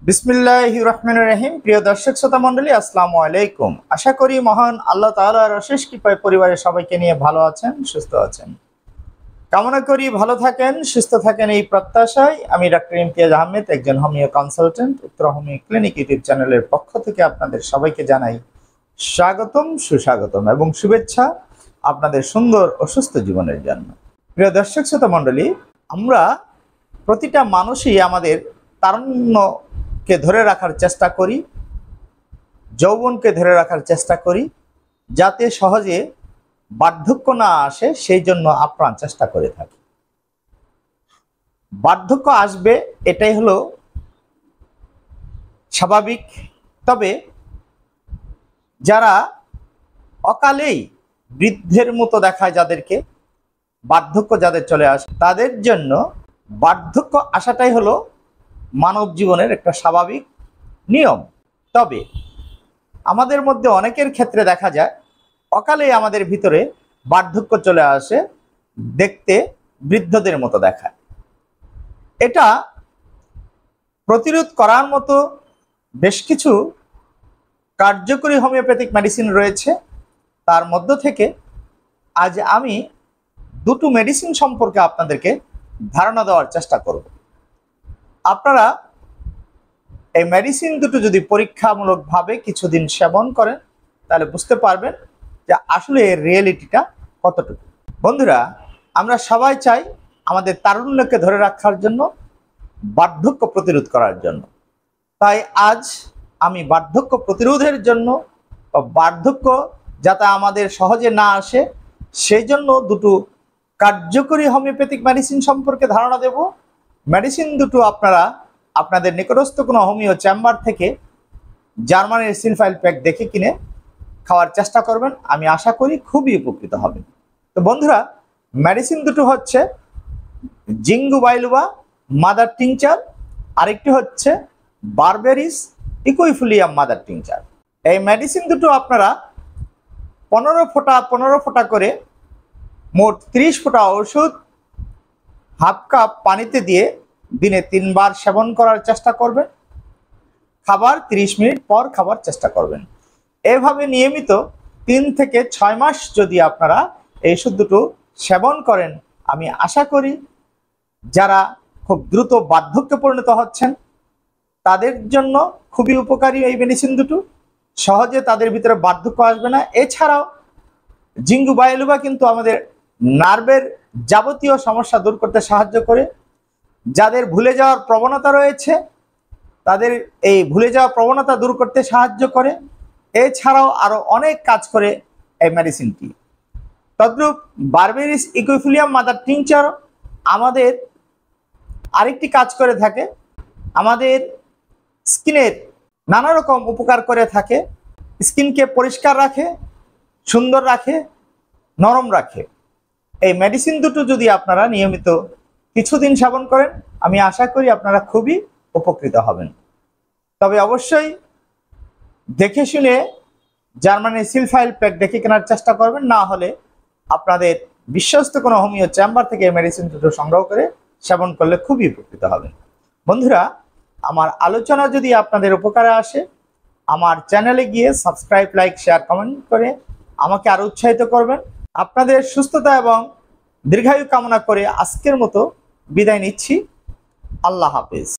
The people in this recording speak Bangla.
বিসমিল্লাহির রহমানির রহিম। প্রিয় দর্শক শ্রোতা মণ্ডলী, আসসালামু আলাইকুম। আশা করি মহান আল্লাহ তাআলার অশেষ কৃপায় পরিবারের সবাইকে নিয়ে ভালো আছেন, সুস্থ আছেন। কামনা করি ভালো থাকেন, সুস্থ থাকেন এই প্রত্যাশায় আমি ডাক্তার ইমতিয়াজ আহমেদ, একজন homeo consultant, Uttara homeo clinic YouTube চ্যানেলের পক্ষ থেকে আপনাদের সবাইকে জানাই স্বাগতম, সুস্বাগতম এবং শুভেচ্ছা আপনাদের সুন্দর ও সুস্থ জীবনের জন্য। প্রিয় দর্শক শ্রোতা মণ্ডলী, আমরা প্রতিটা মানুষই আমাদের তারুণ্যকে ধরে রাখার চেষ্টা করি, যৌবনকে ধরে রাখার চেষ্টা করি, যাতে সহজে বার্ধক্য না আসে, সেই জন্য আপ্রাণ চেষ্টা করে থাকি। বার্ধক্য আসবে, এটাই হলো স্বাভাবিক। তবে যারা অকালেই বৃদ্ধের মতো দেখায়, যাদেরকে বার্ধক্য যাদের চলে আসে, তাদের জন্য বার্ধক্য আসাটাই হলো মানব জীবনের একটা স্বাভাবিক নিয়ম। তবে আমাদের মধ্যে অনেকের ক্ষেত্রে দেখা যায় অকালেই আমাদের ভিতরে বার্ধক্য চলে আসে, দেখতে বৃদ্ধদের মতো দেখায়। এটা প্রতিরোধ করার মতো বেশ কিছু কার্যকরী হোমিওপ্যাথিক মেডিসিন রয়েছে। তার মধ্য থেকে আজ আমি দুটো মেডিসিন সম্পর্কে আপনাদেরকে ধারণা দেওয়ার চেষ্টা করব। আপনারা এই মেডিসিন দুটো যদি পরীক্ষামূলকভাবে কিছুদিন সেবন করেন, তাহলে বুঝতে পারবেন যে আসলে এর রিয়েলিটিটা কতটুকু। বন্ধুরা, আমরা সবাই চাই আমাদের তারুণ্যকে ধরে রাখার জন্য, বার্ধক্য প্রতিরোধ করার জন্য। তাই আজ আমি বার্ধক্য প্রতিরোধের জন্য, বার্ধক্য যাতে আমাদের সহজে না আসে, সেই জন্য দুটো কার্যকরী হোমিওপ্যাথিক মেডিসিন সম্পর্কে ধারণা দেব। মেডিসিন দুটো আপনারা আপনাদের নিকটস্থ কোনো হোমিও চেম্বার থেকে জার্মানির সিলফাইল প্যাক দেখে কিনে খাওয়ার চেষ্টা করবেন। আমি আশা করি খুবই উপকৃত হবেন। তো বন্ধুরা, মেডিসিন দুটো হচ্ছে জিঙ্গু বাইলুবা মাদার টিংচার, আরেকটি হচ্ছে বারবেরিস ইকুইফুলিয়াম মাদার টিংচার। এই মেডিসিন দুটো আপনারা 15 ফোঁটা করে মোট 30 ফোঁটা ওষুধ হাফ কাপ পানিতে দিয়ে দিনে 3 বার সেবন করার চেষ্টা করবেন। খাবার 30 মিনিট পর খাবার চেষ্টা করবেন। এভাবে নিয়মিত 3 থেকে 6 মাস যদি আপনারা এই ওষুধ দুটো সেবন করেন, আমি আশা করি যারা খুব দ্রুত বার্ধক্যে পরিণত হচ্ছেন তাদের জন্য খুবই উপকারী এই মেডিসিন দুটো। সহজে তাদের ভিতরে বার্ধক্য আসবে না। এছাড়াও জিঙ্গু বাইলুবা কিন্তু আমাদের নার্ভের যাবতীয় সমস্যা দূর করতে সাহায্য করে। যাদের ভুলে যাওয়ার প্রবণতা রয়েছে, তাদের এই ভুলে যাওয়ার প্রবণতা দূর করতে সাহায্য করে। এছাড়াও আরো অনেক কাজ করে এই মেডিসিনটি। তদ্রূপ বারবেরিস ইকুইফুলিয়াম মাদার টিংচার আমাদের আরেকটি কাজ করে থাকে, আমাদের স্কিনের নানা রকম উপকার করে থাকে। স্কিনকে পরিষ্কার রাখে, সুন্দর রাখে, নরম রাখে। এই মেডিসিন দুটো যদি আপনারা নিয়মিত কিছুদিন সেবন করেন, আমি আশা করি আপনারা খুবই উপকৃত হবেন। তবে অবশ্যই দেখে শুনে জার্মানির সিলফাইল প্যাক দেখে কেনার চেষ্টা করবেন। না হলে আপনাদের বিশ্বস্ত কোনো হোমিও চেম্বার থেকে এই মেডিসিন দুটো সংগ্রহ করে সেবন করলে খুবই উপকৃত হবেন। বন্ধুরা, আমার আলোচনা যদি আপনাদের উপকারে আসে, আমার চ্যানেলে গিয়ে সাবস্ক্রাইব, লাইক, শেয়ার, কমেন্ট করে আমাকে আরো উৎসাহিত করবেন। আপনাদের সুস্থতা এবং দীর্ঘায়ু কামনা করে আজকের মতো বিদায় নিচ্ছি। আল্লাহ হাফেজ।